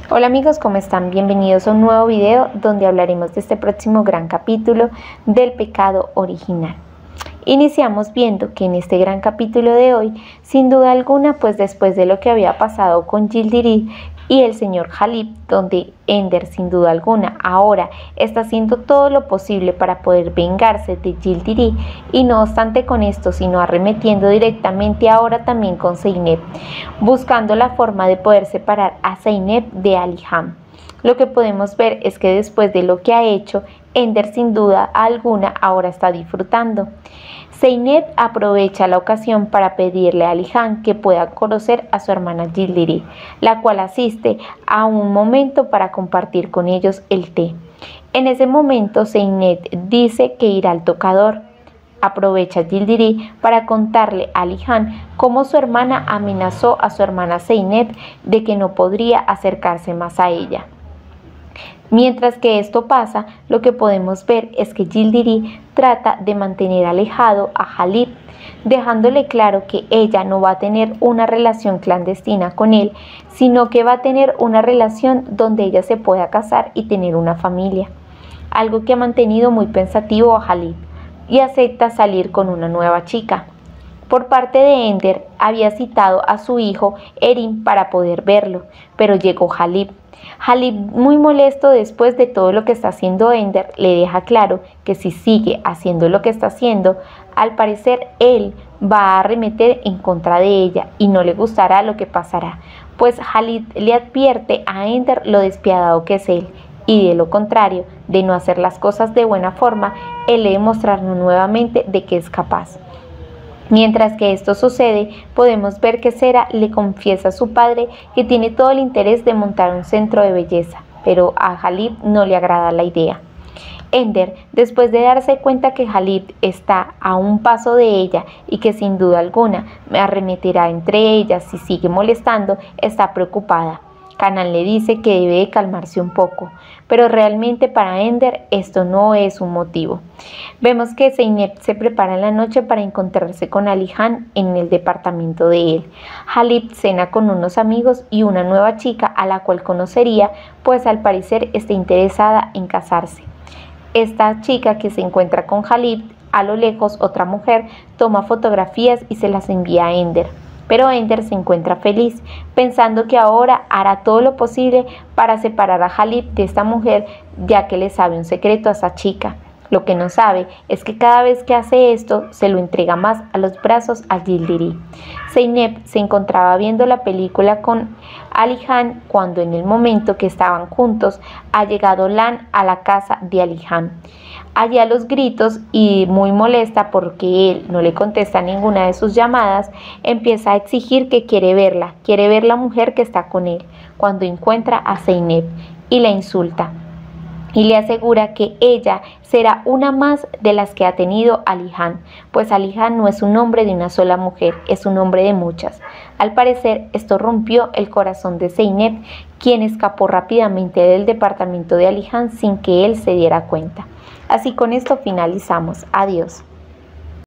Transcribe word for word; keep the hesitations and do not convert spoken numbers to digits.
Hola amigos, ¿cómo están? Bienvenidos a un nuevo video donde hablaremos de este próximo gran capítulo del pecado original. Iniciamos viendo que en este gran capítulo de hoy, sin duda alguna, pues después de lo que había pasado con Yildirim y el señor Khalid, donde Ender sin duda alguna ahora está haciendo todo lo posible para poder vengarse de Yildirim, y no obstante con esto, sino arremetiendo directamente ahora también con Zeynep, buscando la forma de poder separar a Zeynep de Alihan. Lo que podemos ver es que después de lo que ha hecho, Ender sin duda alguna ahora está disfrutando. Zeynep aprovecha la ocasión para pedirle a Alihan que pueda conocer a su hermana Yildirim, la cual asiste a un momento para compartir con ellos el té. En ese momento Zeynep dice que irá al tocador. Aprovecha Yildirim para contarle a Alihan cómo su hermana amenazó a su hermana Zeynep de que no podría acercarse más a ella. Mientras que esto pasa, lo que podemos ver es que Yildirim trata de mantener alejado a Khalid, dejándole claro que ella no va a tener una relación clandestina con él, sino que va a tener una relación donde ella se pueda casar y tener una familia, algo que ha mantenido muy pensativo a Khalid, y acepta salir con una nueva chica. Por parte de Ender, había citado a su hijo Erin para poder verlo, pero llegó Khalid. Khalid, muy molesto después de todo lo que está haciendo Ender, le deja claro que si sigue haciendo lo que está haciendo, al parecer él va a arremeter en contra de ella y no le gustará lo que pasará, pues Khalid le advierte a Ender lo despiadado que es él, y de lo contrario, de no hacer las cosas de buena forma, él le demostrará nuevamente de que es capaz. Mientras que esto sucede, podemos ver que Sera le confiesa a su padre que tiene todo el interés de montar un centro de belleza, pero a Khalid no le agrada la idea. Ender, después de darse cuenta que Khalid está a un paso de ella y que sin duda alguna arremeterá entre ellas si sigue molestando, está preocupada. Kanan le dice que debe de calmarse un poco, pero realmente para Ender esto no es un motivo. Vemos que Zeynep se prepara en la noche para encontrarse con Alihan en el departamento de él. Khalid cena con unos amigos y una nueva chica a la cual conocería, pues al parecer está interesada en casarse. Esta chica que se encuentra con Khalid, a lo lejos otra mujer toma fotografías y se las envía a Ender. Pero Ender se encuentra feliz, pensando que ahora hará todo lo posible para separar a Khalid de esta mujer, ya que le sabe un secreto a esa chica. Lo que no sabe es que cada vez que hace esto, se lo entrega más a los brazos a Yildirim. Zeynep se encontraba viendo la película con Alihan cuando en el momento que estaban juntos, ha llegado Lan a la casa de Alihan. Allí a los gritos y muy molesta porque él no le contesta ninguna de sus llamadas, empieza a exigir que quiere verla, quiere ver la mujer que está con él, cuando encuentra a Zeynep y la insulta. Y le asegura que ella será una más de las que ha tenido Alihan, pues Alihan no es un hombre de una sola mujer, es un hombre de muchas. Al parecer, esto rompió el corazón de Zeynep, quien escapó rápidamente del departamento de Alihan sin que él se diera cuenta. Así con esto finalizamos. Adiós.